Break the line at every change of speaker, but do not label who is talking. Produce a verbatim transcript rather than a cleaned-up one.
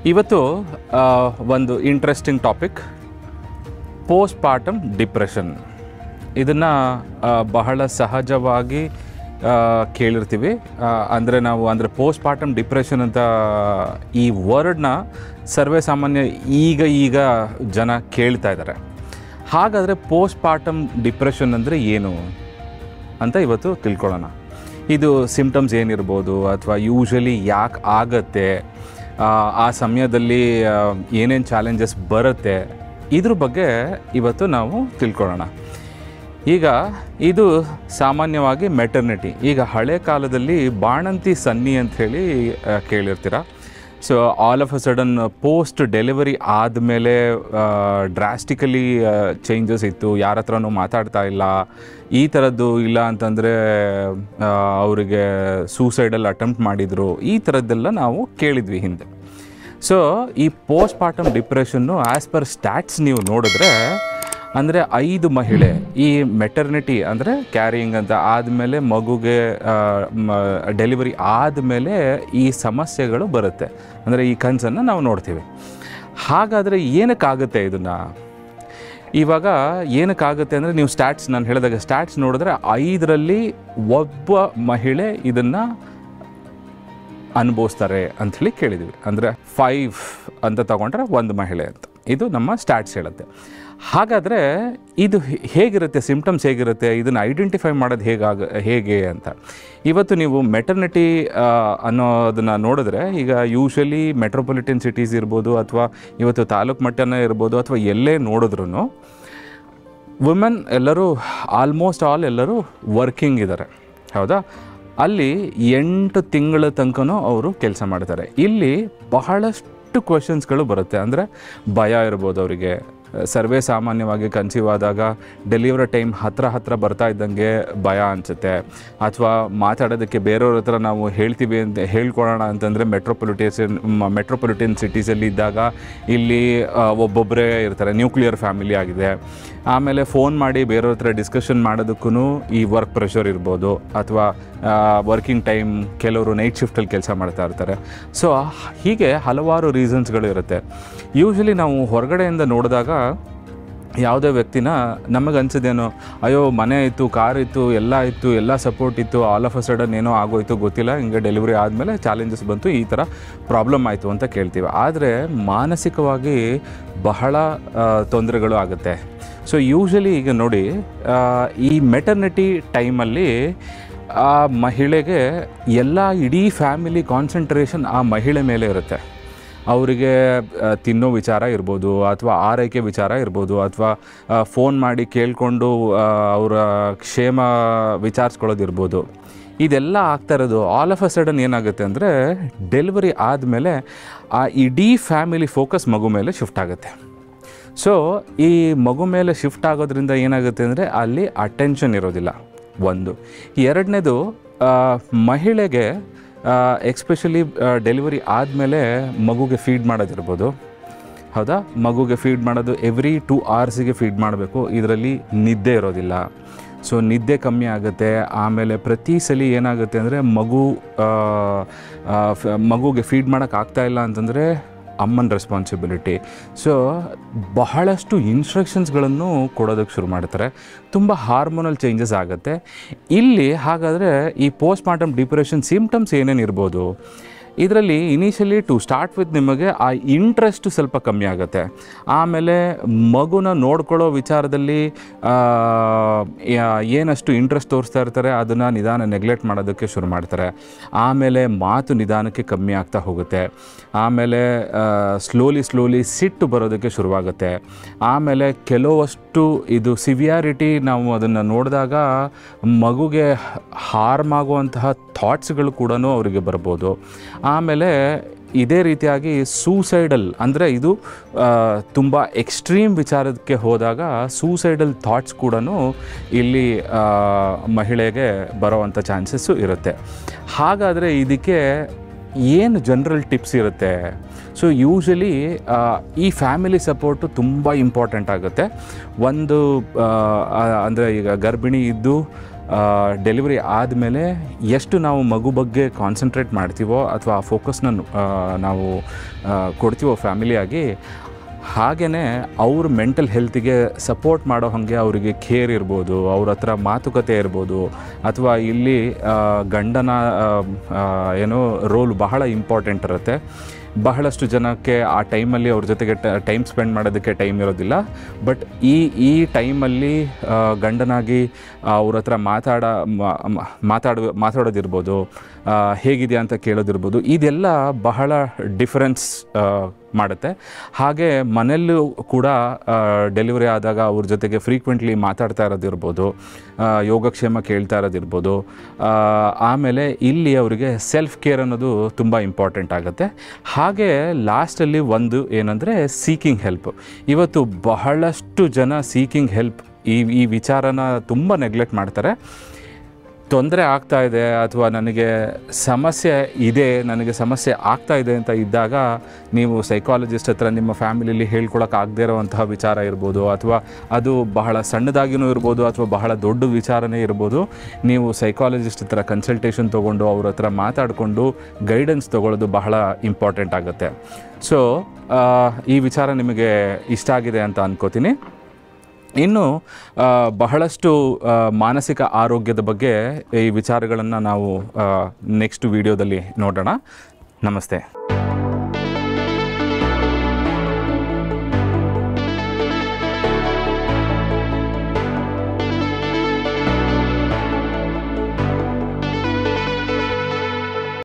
ಇವತ್ತು ಒಂದು interesting topic, postpartum depression. ಇದನ್ನು ಬಹಳ ಸಹಜವಾಗಿ ಕೇಳಿರ್ತೀವಿ. ಅಂದರೆ ನಾವು ಅಂದರೆ ಪೋಸ್ಟ್ ಪಾರ್ಟಮ್ ಡಿಪ್ರೆಷನ್ ಅಂತ ಈ ವರ್ಡ್ನ ಸರ್ವೇ ಸಾಮಾನ್ಯ ಈಗ ಈಗ ಜನ ಕೇಳ್ತಾ ಇದ್ದಾರೆ. ಹಾಗಾದರೆ ಪೋಸ್ಟ್ ಪಾರ್ಟಮ್ ಡಿಪ್ರೆಷನ್ ಅಂದರೆ ಏನು ಅಂತ ಇವತ್ತು ತಿಳ್ಕೊಳ್ಳೋಣ. ಇದು ಸಿಂಪ್ಟಮ್ಸ್ ಏನಿರ್ಬೋದು, ಅಥವಾ ಯೂಶ್ವಲಿ ಯಾಕೆ ಆಗತ್ತೆ, ಆ ಸಮಯದಲ್ಲಿ ಏನೇನು ಚಾಲೆಂಜಸ್ ಬರುತ್ತೆ, ಇದ್ರ ಬಗ್ಗೆ ಇವತ್ತು ನಾವು ತಿಳ್ಕೊಳ್ಳೋಣ. ಈಗ ಇದು ಸಾಮಾನ್ಯವಾಗಿ ಮೆಟರ್ನಿಟಿ. ಈಗ ಹಳೆ ಕಾಲದಲ್ಲಿ ಬಾಣಂತಿ ಸನ್ನಿ ಅಂಥೇಳಿ ಕೇಳಿರ್ತೀರ. So all of a sudden post delivery ಆದಮೇಲೆ ಡ್ರಾಸ್ಟಿಕಲಿ ಚೇಂಜಸ್ ಇತ್ತು, ಯಾರ ಹತ್ರನೂ ಮಾತಾಡ್ತಾ ಇಲ್ಲ, ಈ ಥರದ್ದು ಇಲ್ಲ ಅಂತಂದರೆ ಅವರಿಗೆ ಸೂಸೈಡಲ್ ಅಟೆಂಪ್ಟ್ ಮಾಡಿದರು, ಈ ಥರದ್ದೆಲ್ಲ ನಾವು ಕೇಳಿದ್ವಿ ಹಿಂದೆ. ಸೊ ಈ ಪೋಸ್ಟ್ ಪಾರ್ಟಮ್ ಡಿಪ್ರೆಷನ್ನು ಆ್ಯಸ್ ಪರ್ ಸ್ಟ್ಯಾಟ್ಸ್ ನೀವು ನೋಡಿದ್ರೆ ಅಂದರೆ ಐದು ಮಹಿಳೆ ಈ ಮೆಟರ್ನಿಟಿ ಅಂದರೆ ಕ್ಯಾರಿಯಿಂಗ್ ಅಂತ ಆದಮೇಲೆ ಮಗುಗೆ ಡೆಲಿವರಿ ಆದಮೇಲೆ ಈ ಸಮಸ್ಯೆಗಳು ಬರುತ್ತೆ, ಅಂದರೆ ಈ ಕನಸನ್ನು ನಾವು ನೋಡ್ತೀವಿ. ಹಾಗಾದರೆ ಏನಕ್ಕಾಗುತ್ತೆ ಇದನ್ನು? ಇವಾಗ ಏನಕ್ಕಾಗುತ್ತೆ ಅಂದರೆ ನೀವು ಸ್ಟ್ಯಾಟ್ಸ್ ನಾನು ಹೇಳಿದಾಗ ಸ್ಟ್ಯಾಟ್ಸ್ ನೋಡಿದ್ರೆ ಐದರಲ್ಲಿ ಒಬ್ಬ ಮಹಿಳೆ ಇದನ್ನು ಅನುಭವಿಸ್ತಾರೆ ಅಂಥೇಳಿ ಕೇಳಿದ್ವಿ. ಅಂದರೆ ಫೈವ್ ಅಂತ ತಗೊಂಡ್ರೆ ಒಂದು ಮಹಿಳೆ ಅಂತ, ಇದು ನಮ್ಮ ಸ್ಟ್ಯಾಟ್ಸ್ ಹೇಳುತ್ತೆ. ಹಾಗಾದರೆ ಇದು ಹೇಗಿರುತ್ತೆ, ಸಿಂಪ್ಟಮ್ಸ್ ಹೇಗಿರುತ್ತೆ, ಇದನ್ನು ಐಡೆಂಟಿಫೈ ಮಾಡೋದು ಹೇಗಾಗ ಹೇಗೆ ಅಂತ ಇವತ್ತು ನೀವು ಮೆಟರ್ನಿಟಿ ಅನ್ನೋದನ್ನು ನೋಡಿದ್ರೆ, ಈಗ ಯೂಶ್ವಲಿ ಮೆಟ್ರೋಪಾಲಿಟನ್ ಸಿಟೀಸ್ ಇರ್ಬೋದು, ಅಥವಾ ಇವತ್ತು ತಾಲೂಕು ಮಟ್ಟನೇ ಇರ್ಬೋದು, ಅಥವಾ ಎಲ್ಲೇ ನೋಡಿದ್ರೂ ವುಮೆನ್ ಎಲ್ಲರೂ ಆಲ್ಮೋಸ್ಟ್ ಆಲ್ ಎಲ್ಲರೂ ವರ್ಕಿಂಗ್ ಇದ್ದಾರೆ, ಹೌದಾ? ಅಲ್ಲಿ ಎಂಟು ತಿಂಗಳ ತನಕನೂ ಅವರು ಕೆಲಸ ಮಾಡ್ತಾರೆ. ಇಲ್ಲಿ ಬಹಳಷ್ಟು ಕ್ವೆಶನ್ಸ್ಗಳು ಬರುತ್ತೆ. ಅಂದರೆ ಭಯ ಇರ್ಬೋದು ಅವರಿಗೆ. ಸರ್ವೇ ಸಾಮಾನ್ಯವಾಗಿ ಕನ್ಸೀವ್ ಆದಾಗ ಡೆಲಿವರಿ ಟೈಮ್ ಹತ್ರ ಹತ್ರ ಬರ್ತಾ ಇದ್ದಂಗೆ ಭಯ ಅನಿಸುತ್ತೆ, ಅಥವಾ ಮಾತಾಡೋದಕ್ಕೆ ಬೇರೆಯವ್ರ ಹತ್ರ ನಾವು ಹೇಳ್ತೀವಿ ಅಂತ ಹೇಳ್ಕೊಳ್ಳೋಣ ಅಂತಂದರೆ ಮೆಟ್ರೋಪಾಲಿಟೇಷನ್ ಮೆಟ್ರೋಪಾಲಿಟನ್ ಸಿಟೀಸಲ್ಲಿ ಇದ್ದಾಗ ಇಲ್ಲಿ ಒಬ್ಬೊಬ್ಬರೇ ಇರ್ತಾರೆ, ನ್ಯೂಕ್ಲಿಯರ್ ಫ್ಯಾಮಿಲಿ ಆಗಿದೆ. ಆಮೇಲೆ ಫೋನ್ ಮಾಡಿ ಬೇರೆಯವ್ರ ಹತ್ರ ಡಿಸ್ಕಷನ್ ಮಾಡೋದಕ್ಕೂ ಈ ವರ್ಕ್ ಪ್ರೆಷರ್ ಇರ್ಬೋದು, ಅಥವಾ ವರ್ಕಿಂಗ್ ಟೈಮ್, ಕೆಲವರು ನೈಟ್ ಶಿಫ್ಟಲ್ಲಿ ಕೆಲಸ ಮಾಡ್ತಾ ಇರ್ತಾರೆ. ಸೊ ಹೀಗೆ ಹಲವಾರು ರೀಸನ್ಸ್ಗಳು ಇರುತ್ತೆ. ಯೂಶ್ವಲಿ ನಾವು ಹೊರಗಡೆಯಿಂದ ನೋಡಿದಾಗ ಯಾವುದೇ ವ್ಯಕ್ತಿನ ನಮಗೆ ಅನ್ಸೋದೇನೋ, ಅಯ್ಯೋ ಮನೆ ಇತ್ತು, ಕಾರ್ ಇತ್ತು, ಎಲ್ಲ ಇತ್ತು, ಎಲ್ಲ ಸಪೋರ್ಟ್ ಇತ್ತು, ಆಲ್ ಆಫ್ ಅ ಸಡನ್ ಏನೋ ಆಗೋಯ್ತು ಗೊತ್ತಿಲ್ಲ, ಹಿಂಗೆ ಡೆಲಿವರಿ ಆದಮೇಲೆ ಚಾಲೆಂಜಸ್ ಬಂತು, ಈ ಥರ ಪ್ರಾಬ್ಲಮ್ ಆಯಿತು ಅಂತ ಕೇಳ್ತೀವಿ. ಆದರೆ ಮಾನಸಿಕವಾಗಿ ಬಹಳ ತೊಂದರೆಗಳು ಆಗುತ್ತೆ. ಸೊ ಯೂಶ್ವಲಿ ಈಗ ನೋಡಿ, ಈ ಮೆಟರ್ನಿಟಿ ಟೈಮಲ್ಲಿ ಆ ಮಹಿಳೆಗೆ ಎಲ್ಲ ಇಡೀ ಫ್ಯಾಮಿಲಿ ಕಾನ್ಸಂಟ್ರೇಷನ್ ಆ ಮಹಿಳೆ ಮೇಲೆ ಇರುತ್ತೆ. ಅವರಿಗೆ ತಿನ್ನೋ ವಿಚಾರ ಇರ್ಬೋದು, ಅಥವಾ ಆರೈಕೆ ವಿಚಾರ ಇರ್ಬೋದು, ಅಥವಾ ಫೋನ್ ಮಾಡಿ ಕೇಳಿಕೊಂಡು ಅವರ ಕ್ಷೇಮ ವಿಚಾರಿಸ್ಕೊಳ್ಳೋದಿರ್ಬೋದು. ಇದೆಲ್ಲ ಆಗ್ತಾ ಇರೋದು ಆಲ್ ಆಫ್ ಅ ಸಡನ್ ಏನಾಗುತ್ತೆ ಅಂದರೆ, ಡೆಲಿವರಿ ಆದಮೇಲೆ ಆ ಇಡೀ ಫ್ಯಾಮಿಲಿ ಫೋಕಸ್ ಮಗು ಮೇಲೆ ಶಿಫ್ಟ್ ಆಗುತ್ತೆ. ಸೊ ಈ ಮಗು ಮೇಲೆ ಶಿಫ್ಟ್ ಆಗೋದ್ರಿಂದ ಏನಾಗುತ್ತೆ ಅಂದರೆ ಅಲ್ಲಿ ಅಟೆನ್ಷನ್ ಇರೋದಿಲ್ಲ, ಒಂದು. ಎರಡನೇದು, ಮಹಿಳೆಗೆ ಎಕ್ಸ್ಪೆಷಲಿ ಡೆಲಿವರಿ ಆದಮೇಲೆ ಮಗುಗೆ ಫೀಡ್ ಮಾಡೋದಿರ್ಬೋದು, ಹೌದಾ? ಮಗುಗೆ ಫೀಡ್ ಮಾಡೋದು ಎವ್ರಿ ಟೂ ಅವರ್ಸಿಗೆ ಫೀಡ್ ಮಾಡಬೇಕು. ಇದರಲ್ಲಿ ನಿದ್ದೆ ಇರೋದಿಲ್ಲ, ಸೊ ನಿದ್ದೆ ಕಮ್ಮಿ ಆಗುತ್ತೆ. ಆಮೇಲೆ ಪ್ರತಿ ಸಲ ಏನಾಗುತ್ತೆ ಅಂದರೆ ಮಗು ಮಗುಗೆ ಫೀಡ್ ಮಾಡೋಕ್ಕಾಗ್ತಾಯಿಲ್ಲ ಅಂತಂದರೆ ಅಮ್ಮನ ರೆಸ್ಪಾನ್ಸಿಬಿಲಿಟಿ. ಸೊ ಬಹಳಷ್ಟು ಇನ್ಸ್ಟ್ರಕ್ಷನ್ಸ್ಗಳನ್ನು ಕೊಡೋದಕ್ಕೆ ಶುರು ಮಾಡ್ತಾರೆ, ತುಂಬ ಹಾರ್ಮೋನಲ್ ಚೇಂಜಸ್ ಆಗುತ್ತೆ ಇಲ್ಲಿ. ಹಾಗಾದರೆ ಈ ಪೋಸ್ಟ್ ಪಾರ್ಟಮ್ ಡಿಪ್ರೆಷನ್ ಸಿಂಪ್ಟಮ್ಸ್ ಏನೇನು ಇರ್ಬೋದು? ಇದರಲ್ಲಿ ಇನಿಷಿಯಲಿ ಟು ಸ್ಟಾರ್ಟ್ ವಿತ್ ನಿಮಗೆ ಆ ಇಂಟ್ರೆಸ್ಟು ಸ್ವಲ್ಪ ಕಮ್ಮಿ ಆಗುತ್ತೆ. ಆಮೇಲೆ ಮಗುನ ನೋಡ್ಕೊಳ್ಳೋ ವಿಚಾರದಲ್ಲಿ ಏನಷ್ಟು ಇಂಟ್ರೆಸ್ಟ್ ತೋರಿಸ್ತಾ ಇರ್ತಾರೆ ಅದನ್ನು ನಿಧಾನ ನೆಗ್ಲೆಕ್ಟ್ ಮಾಡೋದಕ್ಕೆ ಶುರು ಮಾಡ್ತಾರೆ. ಆಮೇಲೆ ಮಾತು ನಿಧಾನಕ್ಕೆ ಕಮ್ಮಿ ಆಗ್ತಾ ಹೋಗುತ್ತೆ. ಆಮೇಲೆ ಸ್ಲೋಲಿ ಸ್ಲೋಲಿ ಸಿಟ್ಟು ಬರೋದಕ್ಕೆ ಶುರುವಾಗುತ್ತೆ. ಆಮೇಲೆ ಕೆಲವಷ್ಟು ಇದು ಸಿವಿಯಾರಿಟಿ ನಾವು ಅದನ್ನು ನೋಡಿದಾಗ ಮಗುಗೆ ಹಾರ್ಮ್ ಆಗುವಂತಹ ಥಾಟ್ಸ್ಗಳು ಕೂಡ ಅವರಿಗೆ ಬರ್ಬೋದು. ಆಮೇಲೆ ಇದೇ ರೀತಿಯಾಗಿ ಸೂಸೈಡಲ್ ಅಂದರೆ ಇದು ತುಂಬ ಎಕ್ಸ್ಟ್ರೀಮ್ ವಿಚಾರಕ್ಕೆ ಹೋದಾಗ ಸೂಸೈಡಲ್ ಥಾಟ್ಸ್ ಕೂಡ ಇಲ್ಲಿ ಮಹಿಳೆಗೆ ಬರೋವಂಥ ಚಾನ್ಸಸ್ಸು ಇರುತ್ತೆ. ಹಾಗಾದರೆ ಇದಕ್ಕೆ ಏನು ಜನರಲ್ ಟಿಪ್ಸ್ ಇರುತ್ತೆ? ಸೊ ಯೂಶ್ವಲಿ ಈ ಫ್ಯಾಮಿಲಿ ಸಪೋರ್ಟು ತುಂಬ ಇಂಪಾರ್ಟೆಂಟ್ ಆಗುತ್ತೆ. ಒಂದು ಅಂದರೆ ಈಗ ಗರ್ಭಿಣಿ ಇದ್ದು ಡೆಲಿವರಿ ಆದಮೇಲೆ ಎಷ್ಟು ನಾವು ಮಗು ಬಗ್ಗೆ ಕಾನ್ಸಂಟ್ರೇಟ್ ಮಾಡ್ತೀವೋ ಅಥವಾ ಆ ಫೋಕಸ್ನ ನಾವು ಕೊಡ್ತೀವೋ ಫ್ಯಾಮಿಲಿಯಾಗಿ, ಹಾಗೆಯೇ ಅವ್ರ ಮೆಂಟಲ್ ಹೆಲ್ತಿಗೆ ಸಪೋರ್ಟ್ ಮಾಡೋ ಹಾಗೆ ಅವರಿಗೆ ಕೇರ್ ಇರ್ಬೋದು, ಅವ್ರ ಹತ್ರ ಮಾತುಕತೆ ಇರ್ಬೋದು, ಅಥವಾ ಇಲ್ಲಿ ಗಂಡನ ಏನೋ ರೋಲ್ ಬಹಳ ಇಂಪಾರ್ಟೆಂಟ್ ಇರುತ್ತೆ. ಬಹಳಷ್ಟು ಜನಕ್ಕೆ ಆ ಟೈಮಲ್ಲಿ ಅವ್ರ ಜೊತೆಗೆ ಟೈಮ್ ಸ್ಪೆಂಡ್ ಮಾಡೋದಕ್ಕೆ ಟೈಮ್ ಇರೋದಿಲ್ಲ. ಬಟ್ ಈ ಈ ಟೈಮಲ್ಲಿ ಗಂಡನಾಗಿ ಅವ್ರ ಹತ್ರ ಮಾತಾಡ ಮಾತಾಡೋ ಮಾತಾಡೋದಿರ್ಬೋದು, ಹೇಗಿದೆಯಾ ಅಂತ ಕೇಳೋದಿರ್ಬೋದು, ಇದೆಲ್ಲ ಬಹಳ ಡಿಫರೆನ್ಸ್ ಮಾಡುತ್ತೆ. ಹಾಗೆ ಮನೆಯಲ್ಲೂ ಕೂಡ ಡೆಲಿವರಿ ಆದಾಗ ಅವ್ರ ಜೊತೆಗೆ ಫ್ರೀಕ್ವೆಂಟ್ಲಿ ಮಾತಾಡ್ತಾ ಇರೋದಿರ್ಬೋದು, ಯೋಗಕ್ಷೇಮ ಕೇಳ್ತಾ ಇರೋದಿರ್ಬೋದು. ಆಮೇಲೆ ಇಲ್ಲಿ ಅವರಿಗೆ ಸೆಲ್ಫ್ ಕೇರ್ ಅನ್ನೋದು ತುಂಬ ಇಂಪಾರ್ಟೆಂಟ್ ಆಗುತ್ತೆ. ಹಾಗೆ ಲಾಸ್ಟಲ್ಲಿ ಒಂದು ಏನಂದರೆ ಸೀಕಿಂಗ್ ಹೆಲ್ಪ್. ಇವತ್ತು ಬಹಳಷ್ಟು ಜನ ಸೀಕಿಂಗ್ ಹೆಲ್ಪ್ ಈ ಈ ವಿಚಾರನ ತುಂಬ ನೆಗ್ಲೆಕ್ಟ್ ಮಾಡ್ತಾರೆ. ತೊಂದರೆ ಆಗ್ತಾ ಇದೆ ಅಥವಾ ನನಗೆ ಸಮಸ್ಯೆ ಇದೆ, ನನಗೆ ಸಮಸ್ಯೆ ಆಗ್ತಾ ಇದೆ ಅಂತ ಇದ್ದಾಗ ನೀವು ಸೈಕಾಲಜಿಸ್ಟ್ ಹತ್ರ ನಿಮ್ಮ ಫ್ಯಾಮಿಲಿಯಲ್ಲಿ ಹೇಳ್ಕೊಳಕ್ಕೆ ಆಗದೇ ಇರೋವಂತಹ ವಿಚಾರ ಇರ್ಬೋದು, ಅಥವಾ ಅದು ಬಹಳ ಸಣ್ಣದಾಗಿಯೂ ಇರ್ಬೋದು, ಅಥವಾ ಬಹಳ ದೊಡ್ಡ ವಿಚಾರನೇ ಇರ್ಬೋದು, ನೀವು ಸೈಕಾಲಜಿಸ್ಟ್ ಹತ್ರ ಕನ್ಸಲ್ಟೇಷನ್ ತೊಗೊಂಡು ಅವ್ರ ಹತ್ರ ಮಾತಾಡಿಕೊಂಡು ಗೈಡೆನ್ಸ್ ತೊಗೊಳ್ಳೋದು ಬಹಳ ಇಂಪಾರ್ಟೆಂಟ್ ಆಗುತ್ತೆ. ಸೊ ಈ ವಿಚಾರ ನಿಮಗೆ ಇಷ್ಟ ಆಗಿದೆ ಅಂತ ಅಂದ್ಕೋತೀನಿ. ಇನ್ನು ಬಹಳಷ್ಟು ಮಾನಸಿಕ ಆರೋಗ್ಯದ ಬಗ್ಗೆ ಈ ವಿಚಾರಗಳನ್ನು ನಾವು ನೆಕ್ಸ್ಟ್ ವಿಡಿಯೋದಲ್ಲಿ ನೋಡೋಣ. ನಮಸ್ತೆ.